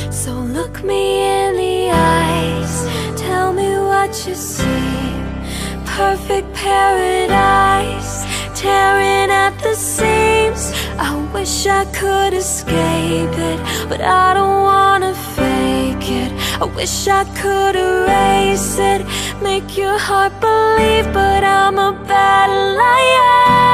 So look me in the eyes, tell me what you see. Perfect paradise, tearing at the seams. I wish I could escape it, but I don't wanna fake it. I wish I could erase it, make your heart believe, but I'm a bad liar.